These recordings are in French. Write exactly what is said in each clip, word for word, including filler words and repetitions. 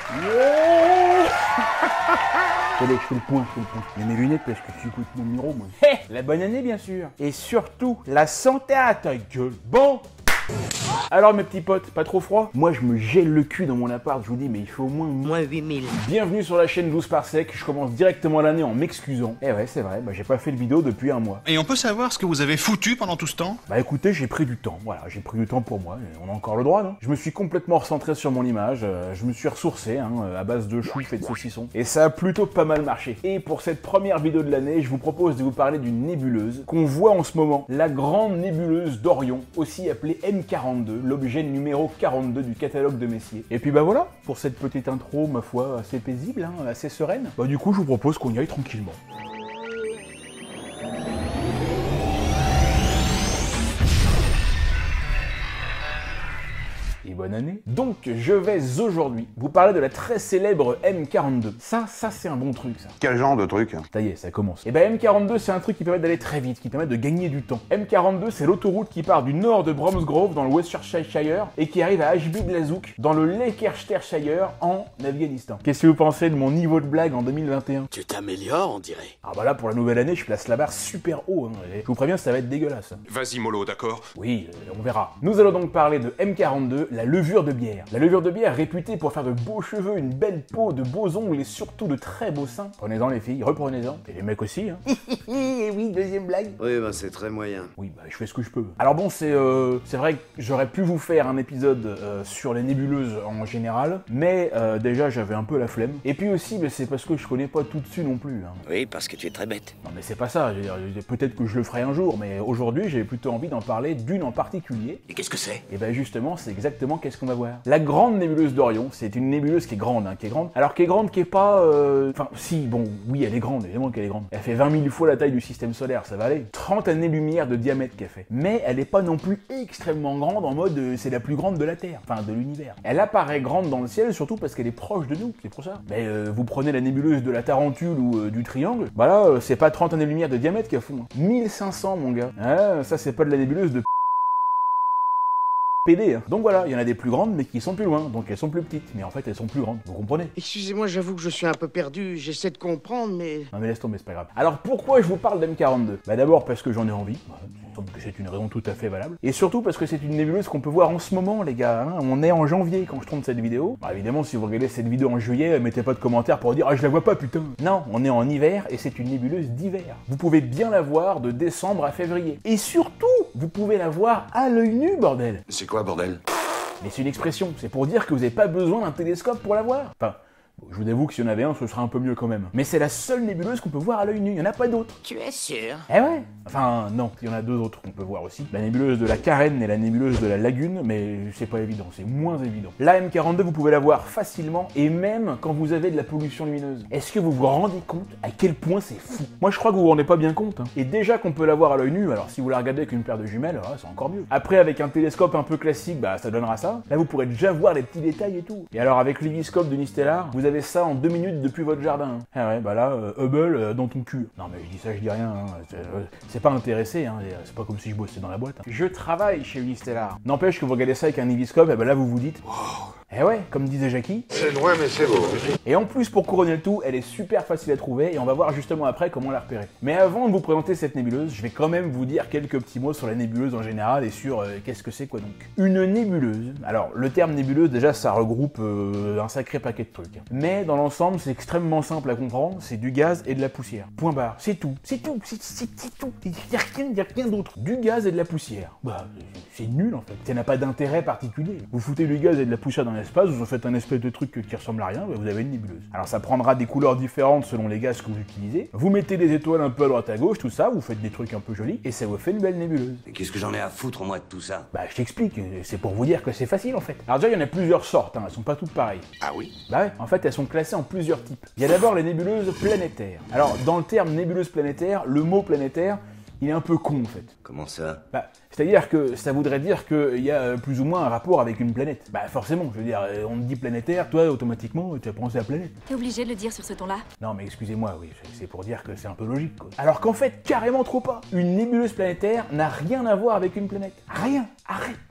Yeah. Allez, je fais le point, je fais le point. Il y a mes lunettes parce que tu écoutes mon numéro, moi. Hé, hey, la bonne année, bien sûr. Et surtout, la santé à ta gueule. Bon. Alors mes petits potes, pas trop froid? Moi je me gèle le cul dans mon appart, je vous dis, mais il faut au moins moins huit mille. Bienvenue sur la chaîne douze par sec, je commence directement l'année en m'excusant. Eh ouais, c'est vrai, bah j'ai pas fait de vidéo depuis un mois. Et on peut savoir ce que vous avez foutu pendant tout ce temps? Bah écoutez, j'ai pris du temps, voilà, j'ai pris du temps pour moi, on a encore le droit, non? Je me suis complètement recentré sur mon image, euh, je me suis ressourcé, hein, à base de choux et de saucissons. Et ça a plutôt pas mal marché. Et pour cette première vidéo de l'année, je vous propose de vous parler d'une nébuleuse qu'on voit en ce moment, la grande nébuleuse d'Orion, aussi appelée M quarante-deux, l'objet numéro quarante-deux du catalogue de Messier. Et puis bah voilà, pour cette petite intro, ma foi, assez paisible, hein, assez sereine, bah du coup je vous propose qu'on y aille tranquillement. Et bonne année. Donc je vais aujourd'hui vous parler de la très célèbre M quarante-deux. Ça, ça c'est un bon truc ça. Quel genre de truc? Ça y est, ça commence. Et ben M quarante-deux c'est un truc qui permet d'aller très vite, qui permet de gagner du temps. M quarante-deux c'est l'autoroute qui part du nord de Bromsgrove dans le Worcestershire et qui arrive à Ashby-de-la-Zouk dans le Leicestershire en Afghanistan. Qu'est-ce que vous pensez de mon niveau de blague en deux mille vingt et un? Tu t'améliores, on dirait. Ah bah là pour la nouvelle année je place la barre super haut, hein. Je vous préviens ça va être dégueulasse. Vas-y mollo, d'accord? Oui, euh, on verra. Nous allons donc parler de M quarante-deux, la levure de bière. La levure de bière réputée pour faire de beaux cheveux, une belle peau, de beaux ongles et surtout de très beaux seins. Prenez-en les filles, reprenez-en. Et les mecs aussi, hein. Et oui, deuxième blague. Oui, bah c'est très moyen. Oui, bah je fais ce que je peux. Alors bon, c'est euh, c'est vrai que j'aurais pu vous faire un épisode euh, sur les nébuleuses en général, mais euh, déjà j'avais un peu la flemme. Et puis aussi, bah, c'est parce que je connais pas tout dessus non plus. Hein. Oui, parce que tu es très bête. Non mais c'est pas ça, je veux dire, peut-être que je le ferai un jour, mais aujourd'hui j'ai plutôt envie d'en parler d'une en particulier. Et qu'est-ce que c'est? Et ben justement, c'est exactement qu'est-ce qu'on va voir. La grande nébuleuse d'Orion, c'est une nébuleuse qui est grande, hein, qui est grande. Alors qui est grande, qui est pas... euh, Enfin, si, bon, oui, elle est grande, évidemment qu'elle est grande. Elle fait vingt mille fois la taille du système solaire, ça va aller. trente années-lumière de diamètre qu'elle fait. Mais elle est pas non plus extrêmement grande en mode euh, c'est la plus grande de la Terre, enfin de l'univers. Elle apparaît grande dans le ciel, surtout parce qu'elle est proche de nous, c'est pour ça. Mais euh, vous prenez la nébuleuse de la Tarentule ou euh, du Triangle, bah là, euh, c'est pas trente années-lumière de diamètre qu'elle font. mille cinq cents, mon gars. Ah, ça c'est pas de la nébuleuse de... P D, hein. Donc voilà, il y en a des plus grandes mais qui sont plus loin, donc elles sont plus petites, mais en fait elles sont plus grandes, vous comprenez? Excusez-moi, j'avoue que je suis un peu perdu, j'essaie de comprendre, mais... Non mais laisse tomber, c'est pas grave. Alors pourquoi je vous parle d'M quarante-deux? Bah d'abord parce que j'en ai envie, il me semble que c'est une raison tout à fait valable, et surtout parce que c'est une nébuleuse qu'on peut voir en ce moment les gars, hein. On est en janvier quand je tourne cette vidéo. Bah évidemment si vous regardez cette vidéo en juillet, mettez pas de commentaires pour dire ah je la vois pas putain. Non, on est en hiver et c'est une nébuleuse d'hiver. Vous pouvez bien la voir de décembre à février. Et surtout, vous pouvez la voir à l'œil nu bordel. C'est quoi bordel? Mais c'est une expression, c'est pour dire que vous n'avez pas besoin d'un télescope pour la voir. Enfin, je vous avoue que s'il y en avait un, ce serait un peu mieux quand même. Mais c'est la seule nébuleuse qu'on peut voir à l'œil nu, il n'y en a pas d'autres. Tu es sûr? Eh ouais. Enfin, non, il y en a deux autres qu'on peut voir aussi. La nébuleuse de la Carène et la nébuleuse de la Lagune, mais c'est pas évident, c'est moins évident. La M quarante-deux, vous pouvez la voir facilement, et même quand vous avez de la pollution lumineuse. Est-ce que vous vous rendez compte à quel point c'est fou? Moi je crois que vous vous rendez pas bien compte. Hein. Et déjà qu'on peut la voir à l'œil nu, alors si vous la regardez avec une paire de jumelles, c'est encore mieux. Après avec un télescope un peu classique, bah ça donnera ça. Là vous pourrez déjà voir les petits détails et tout. Et alors avec l'héliscope de Nistellar, vous avez ça en deux minutes depuis votre jardin. Ah ouais, bah là, euh, Hubble euh, dans ton cul. Non mais je dis ça, je dis rien, hein. C'est pas intéressé, hein. C'est pas comme si je bossais dans la boîte. Hein. Je travaille chez Unistellar. N'empêche que vous regardez ça avec un héliscope, et ben là vous vous dites... Wow. Eh ouais, comme disait Jackie. C'est loin mais c'est beau. Et en plus, pour couronner le tout, elle est super facile à trouver et on va voir justement après comment la repérer. Mais avant de vous présenter cette nébuleuse, je vais quand même vous dire quelques petits mots sur la nébuleuse en général et sur euh, qu'est-ce que c'est quoi donc. Une nébuleuse, alors le terme nébuleuse déjà ça regroupe euh, un sacré paquet de trucs. Mais dans l'ensemble c'est extrêmement simple à comprendre, c'est du gaz et de la poussière. Point barre, c'est tout, c'est tout, c'est tout, il n'y a rien, y a rien d'autre. Du gaz et de la poussière. Bah c'est nul en fait, ça n'a pas d'intérêt particulier. Vous foutez du gaz et de la poussière dans l'espace, vous en faites un espèce de truc qui ressemble à rien, bah vous avez une nébuleuse. Alors ça prendra des couleurs différentes selon les gaz que vous utilisez. Vous mettez des étoiles un peu à droite à gauche, tout ça, vous faites des trucs un peu jolis, et ça vous fait une belle nébuleuse. Mais qu'est-ce que j'en ai à foutre moi de tout ça? Bah je t'explique, c'est pour vous dire que c'est facile en fait. Alors déjà il y en a plusieurs sortes, hein, elles sont pas toutes pareilles. Ah oui? Bah ouais, en fait elles sont classées en plusieurs types. Il y a d'abord les nébuleuses planétaires. Alors dans le terme nébuleuse planétaire, le mot planétaire, il est un peu con en fait. Comment ça? Bah, c'est-à-dire que ça voudrait dire qu'il y a plus ou moins un rapport avec une planète. Bah forcément, je veux dire, on te dit planétaire, toi automatiquement tu as pensé à planète. T'es obligé de le dire sur ce ton-là? Non mais excusez-moi, oui, c'est pour dire que c'est un peu logique quoi. Alors qu'en fait, carrément trop pas. Une nébuleuse planétaire n'a rien à voir avec une planète. Rien. Arrête. Arrête.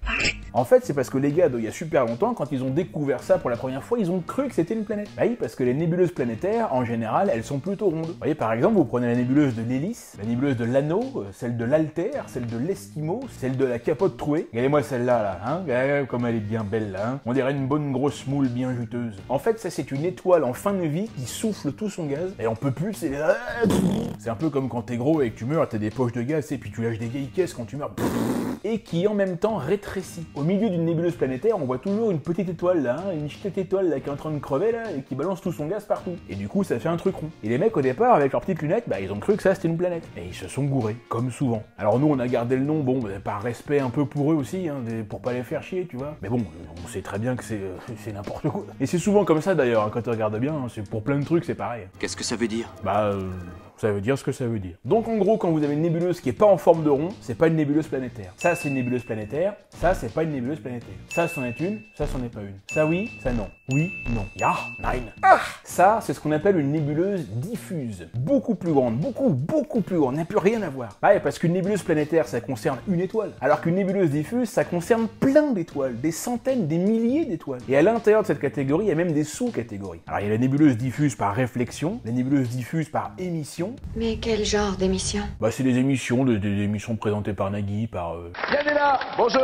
En fait, c'est parce que les gars, il y a super longtemps, quand ils ont découvert ça pour la première fois, ils ont cru que c'était une planète. Bah oui, parce que les nébuleuses planétaires, en général, elles sont plutôt rondes. Vous voyez, par exemple, vous prenez la nébuleuse de l'hélice, la nébuleuse de l'anneau, celle de l'altère, celle de l'esquimau, celle de la capote trouée. Regardez-moi celle-là, là, hein, regardez comme elle est bien belle, là, hein. On dirait une bonne grosse moule bien juteuse. En fait, ça, c'est une étoile en fin de vie qui souffle tout son gaz, et on peut plus, c'est... C'est un peu comme quand t'es gros et que tu meurs, t'as des poches de gaz, et puis tu lâches des vieilles caisses quand tu meurs. Et qui en même temps rétrécit. Au milieu d'une nébuleuse planétaire, on voit toujours une petite étoile là, hein, une petite étoile là qui est en train de crever là, et qui balance tout son gaz partout. Et du coup, ça fait un truc rond. Et les mecs au départ, avec leurs petites lunettes, bah ils ont cru que ça c'était une planète. Et ils se sont gourés, comme souvent. Alors nous, on a gardé le nom, bon, par respect un peu pour eux aussi, hein, pour pas les faire chier, tu vois. Mais bon, on sait très bien que c'est euh, c'est n'importe quoi. Et c'est souvent comme ça d'ailleurs, hein, quand tu regardes bien, hein, c'est pour plein de trucs, c'est pareil. Qu'est-ce que ça veut dire? Bah... Euh... Ça veut dire ce que ça veut dire. Donc en gros, quand vous avez une nébuleuse qui est pas en forme de rond, c'est pas une nébuleuse planétaire. Ça, c'est une nébuleuse planétaire. Ça, c'est pas une nébuleuse planétaire. Ça, c'en est une. Ça, c'en est pas une. Ça, oui. Ça, non. Oui, non. Ya, nine. Ah, ça, c'est ce qu'on appelle une nébuleuse diffuse. Beaucoup plus grande. Beaucoup, beaucoup plus grande. Il n'y a plus rien à voir. Ouais, parce qu'une nébuleuse planétaire, ça concerne une étoile. Alors qu'une nébuleuse diffuse, ça concerne plein d'étoiles. Des centaines, des milliers d'étoiles. Et à l'intérieur de cette catégorie, il y a même des sous-catégories. Alors, il y a la nébuleuse diffuse par réflexion, la nébuleuse diffuse par émission. Mais quel genre d'émission? Bah c'est des émissions, des, des émissions présentées par Nagui, par... Euh... Bienvenue là. Bonjour.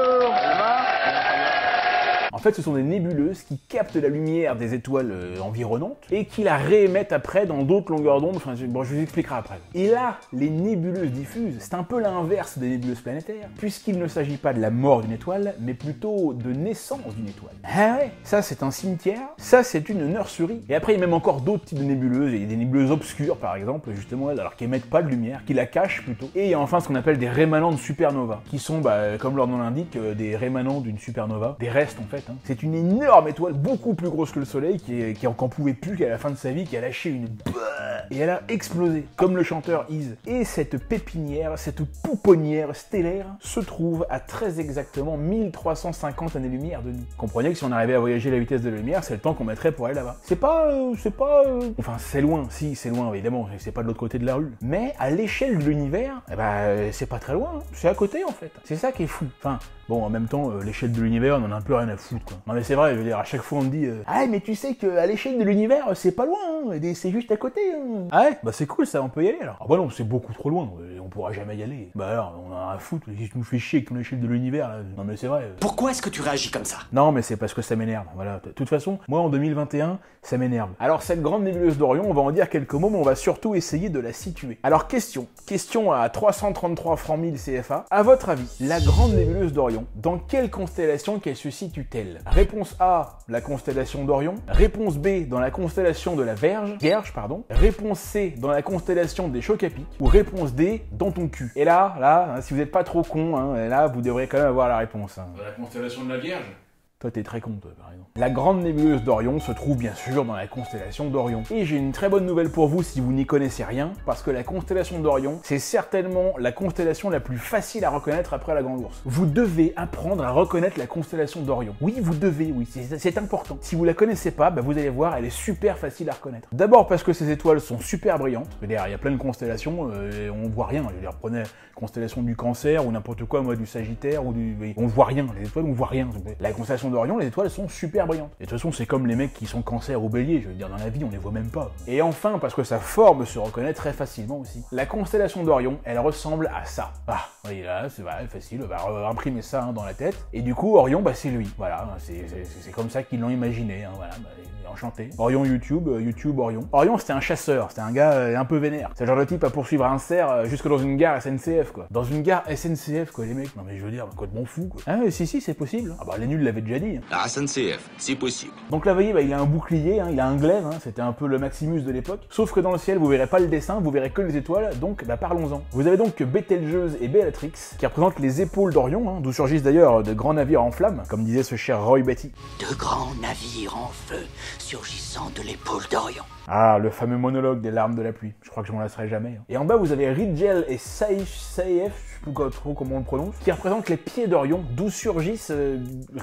En fait, ce sont des nébuleuses qui captent la lumière des étoiles euh, environnantes et qui la réémettent après dans d'autres longueurs d'onde. Enfin, je, bon, je vous expliquerai après. Et là, les nébuleuses diffuses, c'est un peu l'inverse des nébuleuses planétaires, puisqu'il ne s'agit pas de la mort d'une étoile, mais plutôt de naissance d'une étoile. Ah ouais, ça c'est un cimetière, ça c'est une nurserie. Et après, il y a même encore d'autres types de nébuleuses. Il y a des nébuleuses obscures, par exemple, justement, alors qui émettent pas de lumière, qui la cachent plutôt. Et il y a enfin ce qu'on appelle des rémanents de supernova, qui sont, bah, comme leur nom l'indique, euh, des rémanents d'une supernova, des restes en fait. Hein. C'est une énorme étoile, beaucoup plus grosse que le Soleil, qui, est, qui en pouvait plus qu'à la fin de sa vie, qui a lâché une... Et elle a explosé, comme le chanteur Iz. Et cette pépinière, cette pouponnière stellaire, se trouve à très exactement mille trois cent cinquante années-lumière de nous. Comprenez que si on arrivait à voyager à la vitesse de la lumière, c'est le temps qu'on mettrait pour aller là-bas. C'est pas... Euh, c'est pas... Euh... Enfin, c'est loin, si, c'est loin, évidemment, c'est pas de l'autre côté de la rue. Mais à l'échelle de l'univers, eh ben, c'est pas très loin, hein. C'est à côté, en fait. C'est ça qui est fou. Enfin... Bon, en même temps, euh, l'échelle de l'univers, on en a un peu rien à foutre, quoi. Non mais c'est vrai, je veux dire, à chaque fois on me dit euh, ah mais tu sais qu'à l'échelle de l'univers, c'est pas loin, hein, c'est juste à côté, hein. Ah ouais, bah c'est cool ça, on peut y aller alors. Ah bah non, c'est beaucoup trop loin, euh, on pourra jamais y aller. Bah alors, on en a rien à foutre, si tu nous fais chier avec ton échelle de l'univers, là. Non mais c'est vrai. Euh... Pourquoi est-ce que tu réagis comme ça? Non mais c'est parce que ça m'énerve, voilà. De toute façon, moi en deux mille vingt et un, ça m'énerve. Alors cette grande nébuleuse d'Orion, on va en dire quelques mots, mais on va surtout essayer de la situer. Alors question, question à trois cent trente-trois francs mille C F A, à votre avis, la grande nébuleuse d'Orion, dans quelle constellation qu'elle se situe-t-elle? Réponse A, la constellation d'Orion. Réponse B, dans la constellation de la Vierge. Vierge, pardon. Réponse C, dans la constellation des chocs à pic. Ou réponse D, dans ton cul. Et là, là, hein, si vous n'êtes pas trop con, hein, là, vous devrez quand même avoir la réponse. Hein. Dans la constellation de la Vierge? Toi, t'es très con, toi, par exemple. La grande nébuleuse d'Orion se trouve bien sûr dans la constellation d'Orion. Et j'ai une très bonne nouvelle pour vous si vous n'y connaissez rien, parce que la constellation d'Orion, c'est certainement la constellation la plus facile à reconnaître après la Grande Ourse. Vous devez apprendre à reconnaître la constellation d'Orion. Oui, vous devez, oui, c'est important. Si vous la connaissez pas, bah, vous allez voir, elle est super facile à reconnaître. D'abord parce que ces étoiles sont super brillantes. Je veux dire, il y a plein de constellations, euh, et on voit rien. Je veux dire, prenez la constellation du Cancer ou n'importe quoi, moi, du Sagittaire, ou du... on voit rien. Les étoiles, on voit rien. La constellation d'Orion, les étoiles sont super brillantes. Et de toute façon, c'est comme les mecs qui sont Cancer ou Bélier, je veux dire, dans la vie, on les voit même pas. Et enfin, parce que sa forme se reconnaît très facilement aussi. La constellation d'Orion, elle ressemble à ça. Ah, oui, là, c'est vrai, facile, on va imprimer ça hein, dans la tête. Et du coup, Orion, bah, c'est lui. Voilà, c'est comme ça qu'ils l'ont imaginé, hein, voilà, bah, enchanté. Orion YouTube, euh, YouTube Orion. Orion, c'était un chasseur, c'était un gars euh, un peu vénère. C'est le genre de type à poursuivre un cerf euh, jusque dans une gare S N C F, quoi. Dans une gare S N C F, quoi, les mecs. Non mais je veux dire, quoi de bon fou, quoi. Ah mais si, si, c'est possible. Ah bah les nuls l'avaient déjà dit. Hein. La S N C F, c'est possible. Donc là, vous voyez, bah, il a un bouclier, hein, il a un glaive, hein, c'était un peu le Maximus de l'époque. Sauf que dans le ciel, vous verrez pas le dessin, vous verrez que les étoiles, donc bah parlons-en. Vous avez donc Bételgeuse et Béatrix, qui représentent les épaules d'Orion, hein, d'où surgissent d'ailleurs de grands navires en flammes, comme disait ce cher Roy Batty. De grands navires en feu, surgissant de l'épaule d'Orion. Ah, le fameux monologue des larmes de la pluie. Je crois que je m'en lasserai jamais. Hein. Et en bas, vous avez Rigel et Saïf, Saïf, je sais pas trop comment on le prononce, qui représentent les pieds d'Orion, d'où surgissent euh, rien du tout.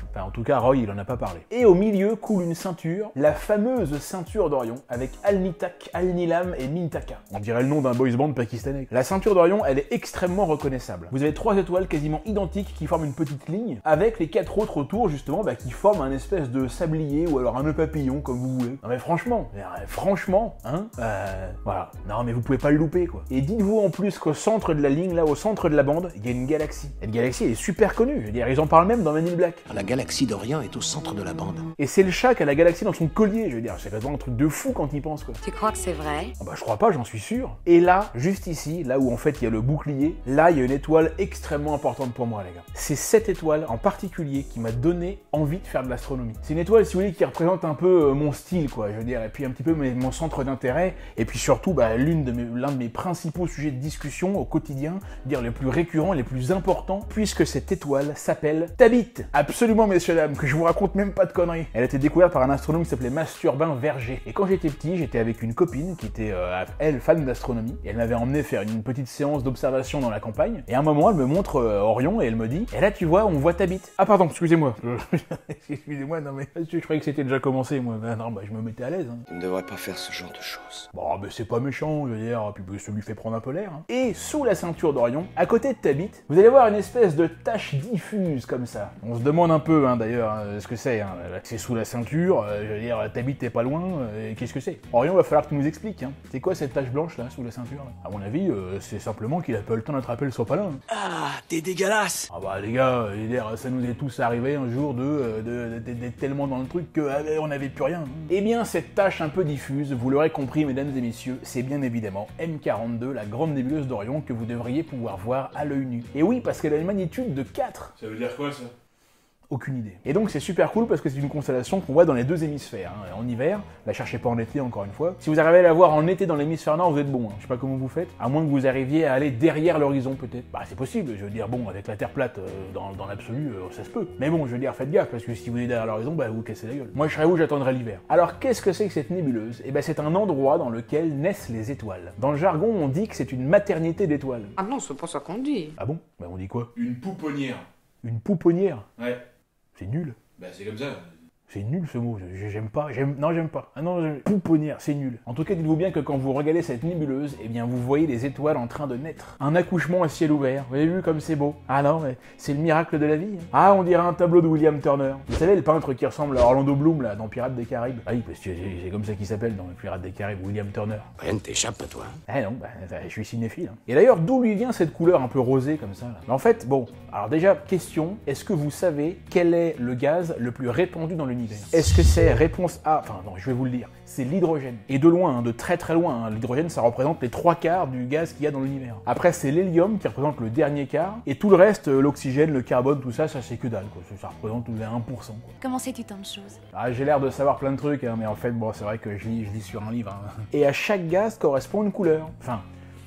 Enfin, en tout cas, Roy, il en a pas parlé. Et au milieu coule une ceinture, la fameuse ceinture d'Orion, avec Al-Nitak, Al-Nilam et Mintaka. On dirait le nom d'un boys band pakistanais. La ceinture d'Orion, elle est extrêmement reconnaissable. Vous avez trois étoiles quasiment identiques qui forment une petite ligne, avec les quatre autres autour, justement, bah, qui forment un espèce de sablier ou alors un nœud papillon, comme vous voulez. Non mais franchement, franchement, hein, euh, voilà. Non mais vous pouvez pas le louper, quoi. Et dites-vous en plus qu'au centre de la ligne, là, au centre de la bande, il y a une galaxie. Cette galaxie, elle est super connue. Je veux dire, ils en parlent même dans Men in Black. La galaxie d'Orient est au centre de la bande. Et c'est le chat qui a la galaxie dans son collier, je veux dire, c'est vraiment un truc de fou quand il pense, quoi. Tu crois que c'est vrai? Ah bah je crois pas, j'en suis sûr. Et là, juste ici, là où en fait il y a le bouclier, là il y a une étoile extrêmement importante pour moi, les gars. C'est cette étoile en particulier qui m'a donné envie de faire de l'astronomie. C'est une étoile, si vous voulez, qui représente un peu euh, mon style, quoi, je veux dire, et puis un petit peu mes, mon centre d'intérêt, et puis surtout, bah, l'une de mes, l'un de mes principaux sujets de discussion au quotidien, dire les plus récurrents, les plus importants, puisque cette étoile s'appelle Tabit. Absolument, messieurs dames, que je vous raconte même pas de conneries. Elle a été découverte par un astronome qui s'appelait Masturbin Verger. Et quand j'étais petit, j'étais avec une copine qui était, euh, elle, fan d'astronomie, et elle m'avait emmené faire une petite séance d'observation dans la campagne, et à un moment, elle me montre euh, Orion, et elle me dit, et là, tu vois, on voit Tabit. Ah pardon, excusez-moi. Excusez-moi, non mais, je croyais que c'était déjà commencé, moi. Ben non, bah je me mettais à l'aise. Hein. Tu ne devrais pas faire ce genre de choses. Bon, mais c'est pas méchant, je veux dire, puis ça lui fait prendre un peu l'air. Hein. Et sous la ceinture d'Orion, à côté de Tabit, vous allez voir une espèce de tache diffuse comme ça. On se demande un peu, hein, d'ailleurs, hein, ce que c'est. Hein. C'est sous la ceinture, euh, je veux dire, Tabit t'es pas loin, euh, qu'est-ce que c'est? Orion, va falloir que tu nous expliques. Hein. C'est quoi cette tache blanche là, sous la ceinture là? À mon avis, euh, c'est simplement qu'il a pas eu le temps d'attraper le sopalin. Hein. Ah, t'es dégueulasse. Ah bah les gars, je veux dire, ça nous est tous arrivé un jour de, de, de, d'être tellement dans le truc qu'on n'avait plus rien. Eh bien, cette tache un peu diffuse, vous l'aurez compris, mesdames et messieurs, c'est bien évidemment M quarante-deux, la grande nébuleuse d'Orion que vous devriez pouvoir voir à l'œil nu. Et oui, parce qu'elle a une magnitude de quatre. Ça veut dire quoi, ça? Aucune idée. Et donc c'est super cool parce que c'est une constellation qu'on voit dans les deux hémisphères. Hein. En hiver, la cherchez pas en été encore une fois. Si vous arrivez à la voir en été dans l'hémisphère nord, vous êtes bon. Hein. Je sais pas comment vous faites. À moins que vous arriviez à aller derrière l'horizon peut-être. Bah c'est possible, je veux dire, bon, avec la Terre plate, euh, dans, dans l'absolu, euh, ça se peut. Mais bon, je veux dire, faites gaffe, parce que si vous êtes derrière l'horizon, bah vous cassez la gueule. Moi je serais où, j'attendrai l'hiver. Alors qu'est-ce que c'est que cette nébuleuse? Eh ben c'est un endroit dans lequel naissent les étoiles. Dans le jargon, on dit que c'est une maternité d'étoiles. Ah non, c'est pas ça qu'on dit. Ah bon? Bah on dit quoi? Une pouponnière. Une pouponnière? Ouais. C'est nul. Bah c'est comme ça. C'est nul ce mot, j'aime pas, j'aime, non j'aime pas. Ah non, pouponnière, c'est nul. En tout cas, dites-vous bien que quand vous regardez cette nébuleuse, eh bien vous voyez les étoiles en train de naître. Un accouchement à ciel ouvert, vous avez vu comme c'est beau? Ah non, mais c'est le miracle de la vie. Ah, on dirait un tableau de William Turner. Vous savez, le peintre qui ressemble à Orlando Bloom, là, dans Pirates des Caraïbes? Ah oui, parce que c'est comme ça qu'il s'appelle dans Pirates des Caraïbes, William Turner. Rien ne t'échappe à toi. Ah non, bah, je suis cinéphile. Hein. Et d'ailleurs, d'où lui vient cette couleur un peu rosée comme ça là? En fait, bon, alors déjà, question, est-ce que vous savez quel est le gaz le plus répandu dans l'univers? Est-ce que c'est réponse A, enfin non, je vais vous le dire, c'est l'hydrogène. Et de loin, hein, de très très loin, hein, l'hydrogène ça représente les trois quarts du gaz qu'il y a dans l'univers. Après c'est l'hélium qui représente le dernier quart, et tout le reste, euh, l'oxygène, le carbone, tout ça, ça c'est que dalle, quoi. Ça, ça représente un pour cent. Quoi. Comment sais-tu tant de choses? Ah, j'ai l'air de savoir plein de trucs, hein, mais en fait, bon, c'est vrai que je lis, je lis sur un livre. Hein. Et à chaque gaz correspond une couleur. Enfin,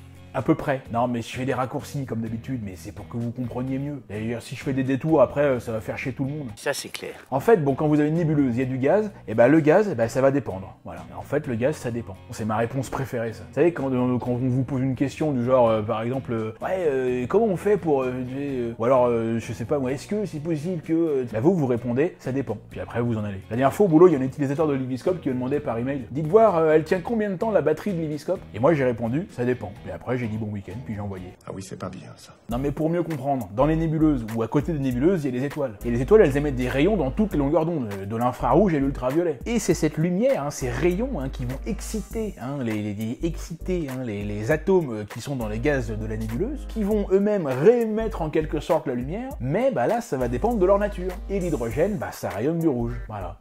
à peu près. Non, mais je fais des raccourcis comme d'habitude, mais c'est pour que vous compreniez mieux. D'ailleurs, si je fais des détours, après, ça va faire chier tout le monde. Ça, c'est clair. En fait, bon, quand vous avez une nébuleuse, il y a du gaz, et ben le gaz, eh ben, ça va dépendre. Voilà. En fait, le gaz, ça dépend. C'est ma réponse préférée, ça. Vous savez, quand, quand on vous pose une question du genre, euh, par exemple, euh, ouais, euh, comment on fait pour... Euh, euh, ou alors, euh, je sais pas, moi, est-ce que c'est possible que... Euh, ben vous, vous répondez, ça dépend. Puis après, vous en allez. La dernière fois, au boulot, il y a un utilisateur de Liviscope qui me demandait par email, dites voir, euh, elle tient combien de temps la batterie de Liviscope? Et moi, j'ai répondu, ça dépend. Et après, j'ai dit bon week-end, puis envoyé. Ah oui, c'est pas bien ça. Non mais pour mieux comprendre, dans les nébuleuses ou à côté des nébuleuses, il y a les étoiles. Et les étoiles, elles émettent des rayons dans toutes les longueurs d'onde, de l'infrarouge et l'ultraviolet. Et c'est cette lumière, hein, ces rayons hein, qui vont exciter, hein, les, les, exciter hein, les, les atomes qui sont dans les gaz de la nébuleuse, qui vont eux-mêmes réémettre en quelque sorte la lumière, mais bah là, ça va dépendre de leur nature. Et l'hydrogène, bah ça rayonne du rouge. Voilà.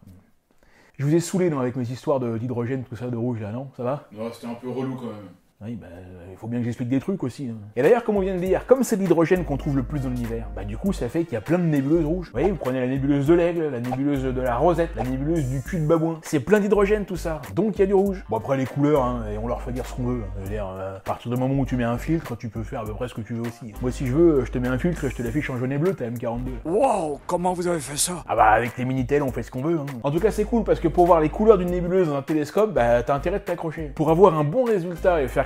Je vous ai saoulé non, avec mes histoires d'hydrogène, tout ça, de rouge là, non? Ça va? Non, c'était un peu relou quand même. Oui, bah, il faut bien que j'explique des trucs aussi. Hein. Et d'ailleurs, comme on vient de dire, comme c'est l'hydrogène qu'on trouve le plus dans l'univers, bah du coup, ça fait qu'il y a plein de nébuleuses rouges. Vous voyez, vous prenez la nébuleuse de l'aigle, la nébuleuse de la rosette, la nébuleuse du cul de babouin. C'est plein d'hydrogène tout ça, donc il y a du rouge. Bon après les couleurs, hein, et on leur fait dire ce qu'on veut. Je veux dire, euh, à partir du moment où tu mets un filtre, tu peux faire à peu près ce que tu veux aussi. Moi si je veux, je te mets un filtre et je te l'affiche en jaune et bleu, t'as M quarante-deux. Wow, comment vous avez fait ça? Ah bah avec les Minitel, on fait ce qu'on veut. Hein. En tout cas, c'est cool parce que pour voir les couleurs d'une nébuleuse dans un télescope, bah t'as intérêt de t'accrocher. Pour avoir un bon résultat et faire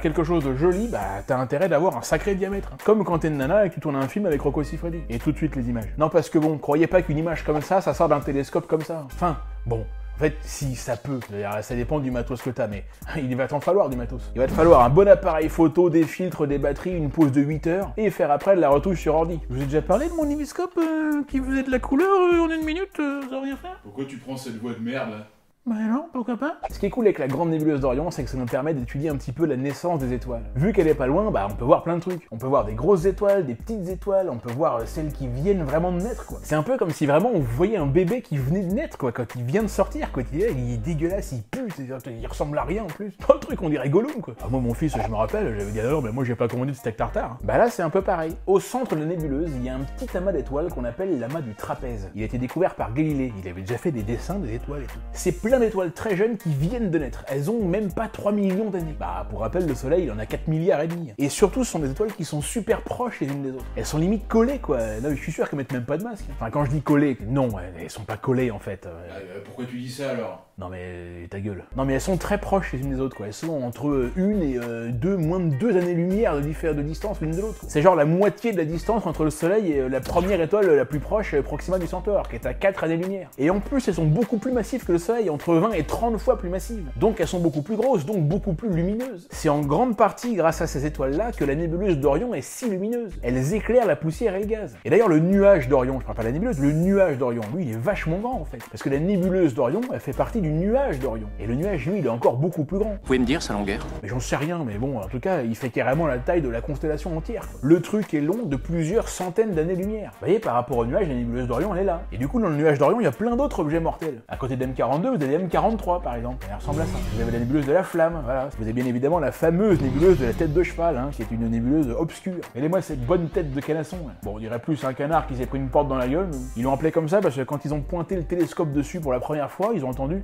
quelque chose de joli, bah t'as intérêt d'avoir un sacré diamètre. Comme quand t'es une nana et que tu tournes un film avec Rocco Siffredi. Et tout de suite les images. Non parce que bon, croyez pas qu'une image comme ça, ça sort d'un télescope comme ça. Enfin, bon... En fait, si, ça peut. Ça dépend du matos que t'as, mais il va t'en falloir du matos. Il va te falloir un bon appareil photo, des filtres, des batteries, une pause de huit heures, et faire après de la retouche sur ordi. Je vous ai déjà parlé de mon Niviscope euh, qui faisait de la couleur euh, en une minute, euh, ça va rien faire. Pourquoi tu prends cette voix de merde là? Bah non, pourquoi pas. Ce qui est cool avec la grande nébuleuse d'Orion, c'est que ça nous permet d'étudier un petit peu la naissance des étoiles. Vu qu'elle est pas loin, bah on peut voir plein de trucs. On peut voir des grosses étoiles, des petites étoiles, on peut voir celles qui viennent vraiment de naître, quoi. C'est un peu comme si vraiment on voyait un bébé qui venait de naître, quoi, quand il vient de sortir, quoi. Il est, il est dégueulasse, il pue, il ressemble à rien en plus. Pas le truc, on dirait Gollum, quoi. Ah, moi, mon fils, je me rappelle, j'avais dit alors, mais moi j'ai pas commandé de steak tartare. Bah là, c'est un peu pareil. Au centre de la nébuleuse, il y a un petit amas d'étoiles qu'on appelle l'amas du trapèze. Il a été découvert par Galilée, il avait déjà fait des dessins des étoiles et tout. C'est plein d'étoiles très jeunes qui viennent de naître. Elles ont même pas trois millions d'années. Bah, pour rappel, le Soleil, il en a quatre milliards et demi. Et surtout, ce sont des étoiles qui sont super proches les unes des autres. Elles sont limite collées, quoi. Non, je suis sûr qu'elles mettent même pas de masque. Enfin, quand je dis collées, non, elles sont pas collées, en fait. Euh, pourquoi tu dis ça alors? Non mais ta gueule. Non mais elles sont très proches les unes des autres, quoi. Elles sont entre une et euh, deux, moins de deux années-lumière de, de distance l'une de l'autre. C'est genre la moitié de la distance entre le Soleil et euh, la première étoile la plus proche, euh, Proxima du Centaure, qui est à quatre années-lumière. Et en plus, elles sont beaucoup plus massives que le Soleil, entre vingt et trente fois plus massives. Donc elles sont beaucoup plus grosses, donc beaucoup plus lumineuses. C'est en grande partie grâce à ces étoiles-là que la nébuleuse d'Orion est si lumineuse. Elles éclairent la poussière et le gaz. Et d'ailleurs, le nuage d'Orion, je parle pas de la nébuleuse, le nuage d'Orion, lui, il est vachement grand en fait. Parce que la nébuleuse d'Orion, elle fait partie du nuage d'Orion. Et le nuage, lui, il est encore beaucoup plus grand. Vous pouvez me dire sa longueur? Mais j'en sais rien, mais bon, en tout cas, il fait carrément la taille de la constellation entière. Le truc est long de plusieurs centaines d'années-lumière. Vous voyez, par rapport au nuage, la nébuleuse d'Orion, elle est là. Et du coup, dans le nuage d'Orion, il y a plein d'autres objets mortels. À côté de M quarante-deux, vous avez M quarante-trois, par exemple. Elle ressemble à ça. Vous avez la nébuleuse de la flamme, voilà. Vous avez bien évidemment la fameuse nébuleuse de la tête de cheval, hein, qui est une nébuleuse obscure. Regardez-moi cette bonne tête de canasson. Hein. Bon, on dirait plus un canard qui s'est pris une porte dans la gueule. Mais ils l'ont appelé comme ça parce que quand ils ont pointé le télescope dessus pour la première fois, ils ont entendu.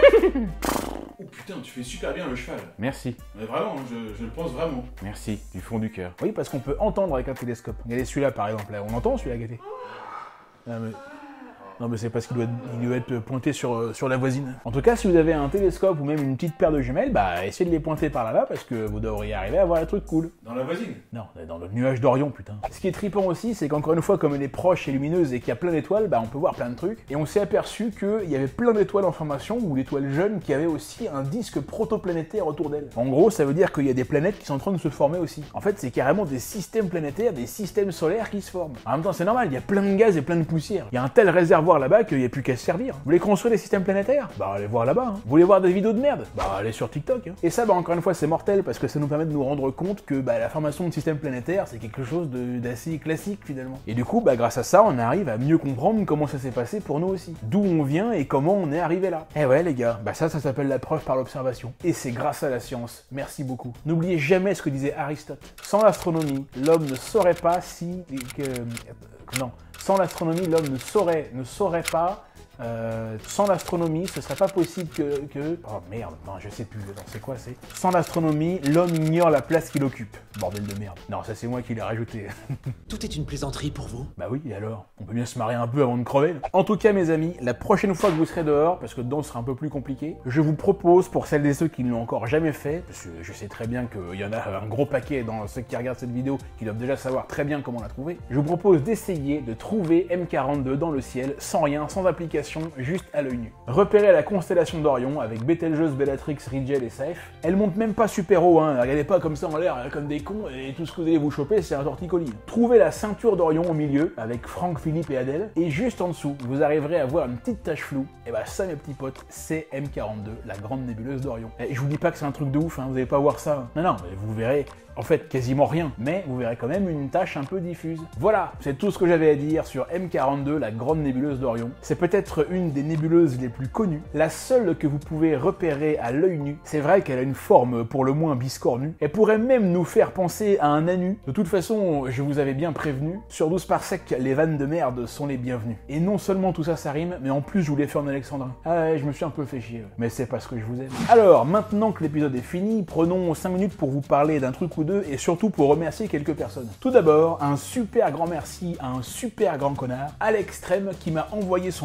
Oh putain, tu fais super bien le cheval. Merci. Mais vraiment, je, je le pense vraiment. Merci, du fond du cœur. Oui, parce qu'on peut entendre avec un télescope. Regardez celui-là, par exemple. Là, on entend celui-là, Gaté. Ah, mais... Non mais c'est parce qu'il doit, il doit être pointé sur, sur la voisine. En tout cas, si vous avez un télescope ou même une petite paire de jumelles, bah essayez de les pointer par là-bas parce que vous devriez arriver à voir un truc cool. Dans la voisine? Non, dans le nuage d'Orion, putain. Ce qui est trippant aussi, c'est qu'encore une fois, comme elle est proche et lumineuse et qu'il y a plein d'étoiles, bah on peut voir plein de trucs. Et on s'est aperçu qu'il y avait plein d'étoiles en formation, ou d'étoiles jeunes, qui avaient aussi un disque protoplanétaire autour d'elles. En gros, ça veut dire qu'il y a des planètes qui sont en train de se former aussi. En fait, c'est carrément des systèmes planétaires, des systèmes solaires qui se forment. En même temps, c'est normal, il y a plein de gaz et plein de poussière. Il y a un tel réservoir là-bas qu'il n'y a plus qu'à se servir. Vous voulez construire des systèmes planétaires? Bah allez voir là-bas. Hein. Vous voulez voir des vidéos de merde? Bah allez sur TikTok. Hein. Et ça, bah encore une fois, c'est mortel parce que ça nous permet de nous rendre compte que bah, la formation de systèmes planétaires, c'est quelque chose d'assez classique finalement. Et du coup, bah grâce à ça, on arrive à mieux comprendre comment ça s'est passé pour nous aussi. D'où on vient et comment on est arrivé là. Eh ouais les gars, bah ça, ça s'appelle la preuve par l'observation. Et c'est grâce à la science. Merci beaucoup. N'oubliez jamais ce que disait Aristote. Sans l'astronomie, l'homme ne saurait pas si... Que... Non. Sans l'astronomie, l'homme ne saurait, ne saurait pas... Euh, sans l'astronomie, ce serait pas possible que, que... Oh merde, non, je sais plus, attends, c'est quoi, c'est... Sans l'astronomie, l'homme ignore la place qu'il occupe. Bordel de merde. Non, ça c'est moi qui l'ai rajouté. Tout est une plaisanterie pour vous? Bah oui, et alors? On peut bien se marrer un peu avant de crever. En tout cas, mes amis, la prochaine fois que vous serez dehors, parce que dedans ce sera un peu plus compliqué, je vous propose, pour celles et ceux qui ne l'ont encore jamais fait, parce que je sais très bien qu'il y en a un gros paquet dans ceux qui regardent cette vidéo, qui doivent déjà savoir très bien comment la trouver, je vous propose d'essayer de trouver M quarante-deux dans le ciel, sans rien, sans application, juste à l'œil nu. Repérez la constellation d'Orion avec Betelgeuse, Bellatrix, Rigel et Saiph. Elle monte même pas super haut, hein. Regardez pas comme ça en l'air, comme des cons, et tout ce que vous allez vous choper, c'est un torticolis. Trouvez la ceinture d'Orion au milieu, avec Franck, Philippe et Adèle, et juste en dessous, vous arriverez à voir une petite tache floue. Et bah ça, mes petits potes, c'est M quarante-deux, la grande nébuleuse d'Orion. Et je vous dis pas que c'est un truc de ouf, hein. Vous allez pas voir ça. Non, non, vous verrez... En fait, quasiment rien, mais vous verrez quand même une tache un peu diffuse. Voilà, c'est tout ce que j'avais à dire sur M quarante-deux, la grande nébuleuse d'Orion. C'est peut-être une des nébuleuses les plus connues, la seule que vous pouvez repérer à l'œil nu. C'est vrai qu'elle a une forme pour le moins biscornue. Elle pourrait même nous faire penser à un anu. De toute façon, je vous avais bien prévenu, sur douze parsecs, les vannes de merde sont les bienvenues. Et non seulement tout ça, ça rime, mais en plus, je vous l'ai fait en alexandrin. Ah ouais, je me suis un peu fait chier, mais c'est parce que je vous aime. Alors, maintenant que l'épisode est fini, prenons cinq minutes pour vous parler d'un truc ou deux, et surtout pour remercier quelques personnes. Tout d'abord, un super grand merci à un super grand connard, à l'extrême, qui m'a envoyé son roman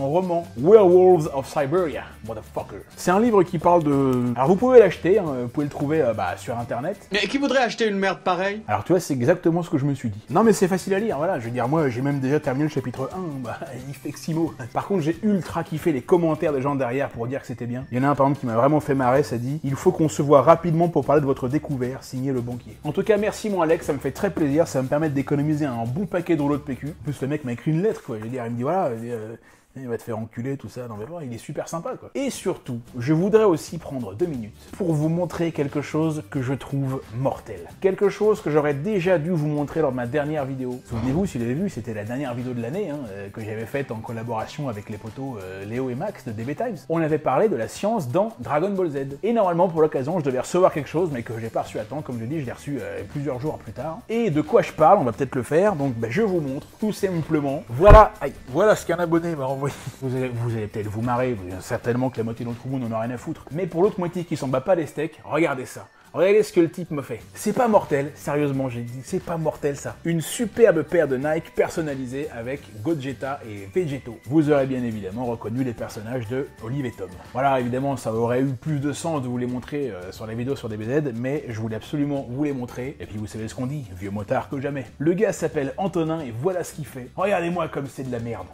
simplement Werewolves of Siberia, motherfucker. C'est un livre qui parle de... Alors vous pouvez l'acheter, hein, vous pouvez le trouver euh, bah, sur internet. Mais qui voudrait acheter une merde pareille? Alors tu vois, c'est exactement ce que je me suis dit. Non mais c'est facile à lire, voilà, je veux dire, moi j'ai même déjà terminé le chapitre un, bah il fait que six mots. Par contre j'ai ultra kiffé les commentaires des gens derrière pour dire que c'était bien. Il y en a un par exemple qui m'a vraiment fait marrer, ça dit « Il faut qu'on se voit rapidement pour parler de votre découvert, signé le banquier ». En tout cas, merci mon Alex, ça me fait très plaisir, ça va me permettre d'économiser un bon paquet de rouleaux de P Q. En plus le mec m'a écrit une lettre quoi, je veux dire, il me dit voilà, euh, il va te faire enculer, tout ça, non mais voilà, il est super sympa quoi. Et surtout, je voudrais aussi prendre deux minutes pour vous montrer quelque chose que je trouve mortel. Quelque chose que j'aurais déjà dû vous montrer lors de ma dernière vidéo. Souvenez-vous, si vous l'avez vu, c'était la dernière vidéo de l'année, hein, euh, que j'avais faite en collaboration avec les potos euh, Léo et Max de D B Times. On avait parlé de la science dans Dragon Ball Z. Et normalement, pour l'occasion, je devais recevoir quelque chose, mais que j'ai pas reçu à temps, comme je dis, je l'ai reçu euh, plusieurs jours plus tard. Et de quoi je parle, on va peut-être le faire, donc bah, je vous montre, tout simplement. Voilà, aïe, voilà ce qu'un abonné m'a envoyé. Vous allez, vous allez peut-être vous marrer, vous, certainement que la moitié d'entre vous n'en a rien à foutre. Mais pour l'autre moitié qui s'en bat pas les steaks, regardez ça. Regardez ce que le type me fait. C'est pas mortel, sérieusement j'ai dit, c'est pas mortel ça. Une superbe paire de Nike personnalisée avec Gogeta et Vegeto. Vous aurez bien évidemment reconnu les personnages de Olive et Tom. Voilà, évidemment ça aurait eu plus de sens de vous les montrer euh, sur la vidéo sur D B Z, mais je voulais absolument vous les montrer. Et puis vous savez ce qu'on dit, vieux motard que jamais. Le gars s'appelle Antonin et voilà ce qu'il fait. Regardez-moi comme c'est de la merde.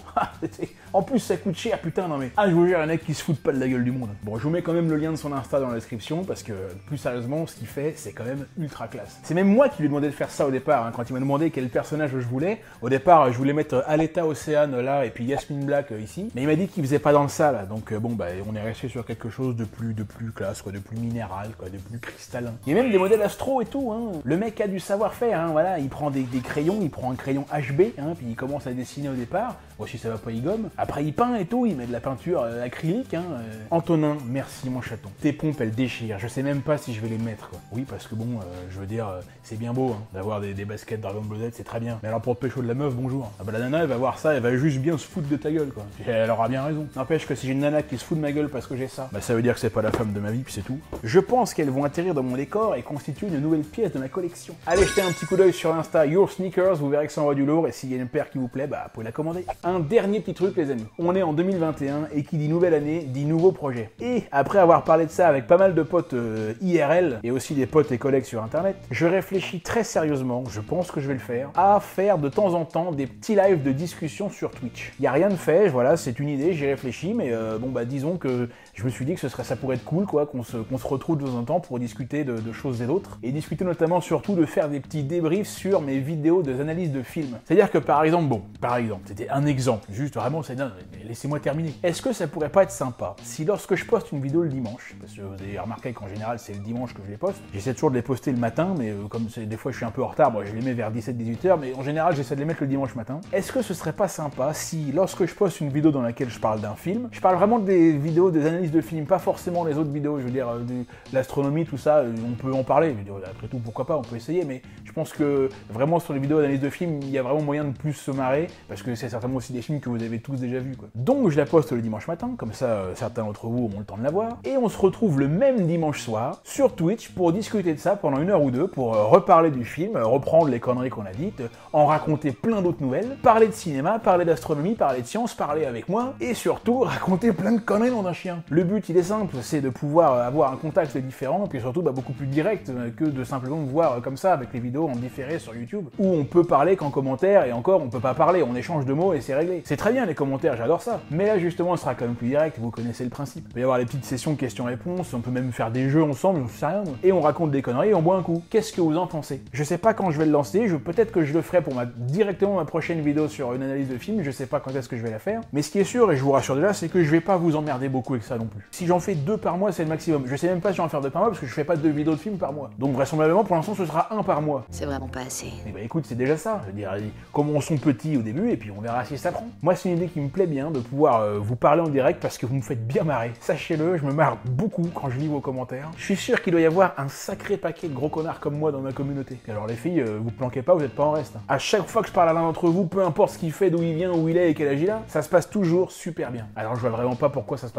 En plus ça coûte cher, putain, non mais... Ah, je vous jure, un mec qui se fout pas de la gueule du monde. Bon, je vous mets quand même le lien de son Insta dans la description, parce que, plus sérieusement, ce qu'il fait, c'est quand même ultra classe. C'est même moi qui lui ai demandé de faire ça au départ, hein, quand il m'a demandé quel personnage je voulais. Au départ, je voulais mettre Aleta Océane là, et puis Yasmine Black euh, ici. Mais il m'a dit qu'il faisait pas dans le ça, là. Donc, euh, bon, bah, on est resté sur quelque chose de plus, de plus classe, quoi, de plus minéral, quoi, de plus cristallin. Il y a même des modèles astro et tout, hein. Le mec a du savoir-faire, hein, voilà. Il prend des, des crayons, il prend un crayon H B, hein, puis il commence à dessiner au départ. Bon, si ça va pas, il gomme. Après, il peint et tout, il met de la peinture euh, acrylique, hein. Euh... Antonin, merci mon chaton. Tes pompes, elles déchirent. Je sais même pas si je vais les mettre, quoi. Oui, parce que bon, euh, je veux dire, euh, c'est bien beau, hein, d'avoir des, des baskets Dragon Ball Z, c'est très bien. Mais alors pour te pécho de la meuf, bonjour. Ah bah la nana, elle va voir ça, elle va juste bien se foutre de ta gueule, quoi. Et elle aura bien raison. N'empêche que si j'ai une nana qui se fout de ma gueule parce que j'ai ça, bah ça veut dire que c'est pas la femme de ma vie, puis c'est tout. Je pense qu'elles vont atterrir dans mon décor et constituer une nouvelle pièce de ma collection. Allez jeter un petit coup d'œil sur Insta Your Sneakers, vous verrez que ça envoie du lourd, et s'il y a une paire qui vous plaît, bah vous pouvez la commander. Un dernier petit truc, les amis. On est en deux mille vingt et un et qui dit nouvelle année dit nouveau projet. Et après avoir parlé de ça avec pas mal de potes euh, I R L et aussi des potes et collègues sur internet, je réfléchis très sérieusement, je pense que je vais le faire, à faire de temps en temps des petits lives de discussion sur Twitch. Il y a rien de fait, voilà, c'est une idée, j'y réfléchis, mais euh, bon bah disons que je me suis dit que ce serait, ça pourrait être cool, quoi, qu'on se, qu'on se retrouve de temps en temps pour discuter de, de choses et d'autres, et discuter notamment surtout de faire des petits débriefs sur mes vidéos des analyses de films. C'est-à-dire que par exemple, bon, par exemple, c'était un exemple, juste vraiment, c'est non, laissez-moi terminer. Est-ce que ça pourrait pas être sympa si lorsque je poste une vidéo le dimanche, parce que vous avez remarqué qu'en général c'est le dimanche que je les poste, j'essaie toujours de les poster le matin, mais euh, comme des fois je suis un peu en retard, moi je les mets vers dix-sept à dix-huit heures, mais en général j'essaie de les mettre le dimanche matin. Est-ce que ce serait pas sympa si lorsque je poste une vidéo dans laquelle je parle d'un film, je parle vraiment des vidéos, des analyses de films, pas forcément les autres vidéos, je veux dire euh, de l'astronomie, tout ça, euh, on peut en parler, je veux dire, après tout pourquoi pas, on peut essayer, mais je pense que vraiment sur les vidéos d'analyse de films, il y a vraiment moyen de plus se marrer, parce que c'est certainement aussi des films que vous avez tous déjà vus, quoi. Donc je la poste le dimanche matin, comme ça euh, certains d'entre vous auront le temps de la voir, et on se retrouve le même dimanche soir sur Twitch pour discuter de ça pendant une heure ou deux, pour euh, reparler du film, euh, reprendre les conneries qu'on a dites, euh, en raconter plein d'autres nouvelles, parler de cinéma, parler d'astronomie, parler de science, parler avec moi, et surtout raconter plein de conneries dans un chien. Le but il est simple, c'est de pouvoir euh, avoir un contact différent, et puis surtout bah, beaucoup plus direct euh, que de simplement me voir euh, comme ça avec les vidéos en différé sur YouTube, où on peut parler qu'en commentaire, et encore on peut pas parler, on échange de mots et c'est réglé. C'est très bien les commentaires, j'adore ça, mais là justement ce sera quand même plus direct, vous connaissez le principe. Il va y avoir les petites sessions questions-réponses, on peut même faire des jeux ensemble, je sais rien moi. Et on raconte des conneries et on boit un coup. Qu'est-ce que vous en pensez? Je sais pas quand je vais le lancer, je peut-être que je le ferai pour ma directement ma prochaine vidéo sur une analyse de film, je sais pas quand est-ce que je vais la faire, mais ce qui est sûr, et je vous rassure déjà, c'est que je vais pas vous emmerder beaucoup avec ça non plus. Si j'en fais deux par mois, c'est le maximum. Je sais même pas si j'en vais faire deux par mois parce que je fais pas deux vidéos de films par mois. Donc vraisemblablement pour l'instant ce sera un par mois. C'est vraiment pas assez. Et bah écoute, c'est déjà ça. Je veux dire, commençons petit au début et puis on verra si ça prend. Moi c'est une idée qui me plaît bien de pouvoir euh, vous parler en direct parce que vous me faites bien marrer. Sachez-le, je me marre beaucoup quand je lis vos commentaires. Je suis sûr qu'il doit y avoir un sacré paquet de gros connards comme moi dans ma communauté. Et alors les filles, euh, vous planquez pas, vous êtes pas en reste. Hein. À chaque fois que je parle à l'un d'entre vous, peu importe ce qu'il fait, d'où il vient, où il est et quel âge il a, ça se passe toujours super bien. Alors je vois vraiment pas pourquoi ça se passerait pas bien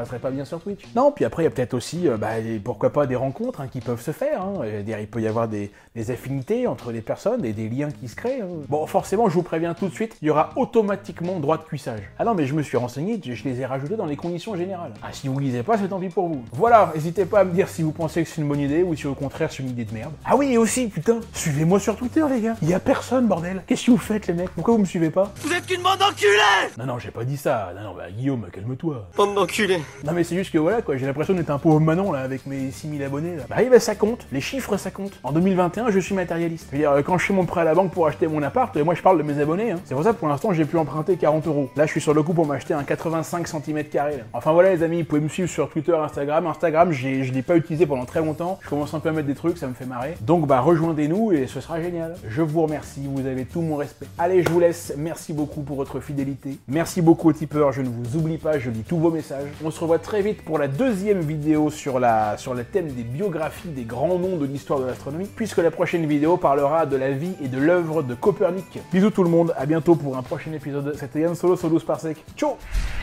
sur Twitch. Non, puis après, il y a peut-être aussi, euh, bah, pourquoi pas des rencontres hein, qui peuvent se faire. Hein. Il peut y avoir des, des affinités entre les personnes et des liens qui se créent. Hein. Bon, forcément, je vous préviens tout de suite, il y aura automatiquement droit de cuissage. Ah non, mais je me suis renseigné, je les ai rajoutés dans les conditions générales. Ah, si vous lisez pas, c'est tant pis pour vous. Voilà, n'hésitez pas à me dire si vous pensez que c'est une bonne idée ou si au contraire c'est une idée de merde. Ah oui, et aussi, putain, suivez-moi sur Twitter, les gars. Il y a personne, bordel. Qu'est-ce que vous faites, les mecs? Pourquoi vous me suivez pas? Vous êtes qu'une bande d'enculés! Non, non, j'ai pas dit ça. Non, non, bah, Guillaume, calme-toi. Bande d'enculés. Non, mais c'est juste que voilà, quoi, j'ai l'impression d'être un pauvre Manon, là, avec mes six mille abonnés, là. Bah oui, bah ça compte. Les chiffres, ça compte. En deux mille vingt et un, je suis matérialiste. Je veux dire, quand je fais mon prêt à la banque pour acheter mon appart, moi, je parle de mes abonnés, hein. C'est pour ça que pour l'instant, j'ai pu emprunter quarante euros. Là, je suis sur le coup pour m'acheter un quatre-vingt-cinq centimètres carrés, là. Enfin, voilà, les amis, vous pouvez me suivre sur Twitter, Instagram. Instagram, j'ai, je l'ai pas utilisé pendant très longtemps. Je commence un peu à mettre des trucs, ça me fait marrer. Donc, bah, rejoignez-nous et ce sera génial. Je vous remercie, vous avez tout mon respect. Allez, je vous laisse. Merci beaucoup pour votre fidélité. Merci beaucoup aux tipeurs, je ne vous oublie pas, je lis tous vos messages. On se revoit très vite pour la deuxième vidéo sur, la, sur le thème des biographies des grands noms de l'histoire de l'astronomie, puisque la prochaine vidéo parlera de la vie et de l'œuvre de Copernic. Bisous tout le monde, à bientôt pour un prochain épisode. C'était Yann Solo sur douze Parsec. Ciao!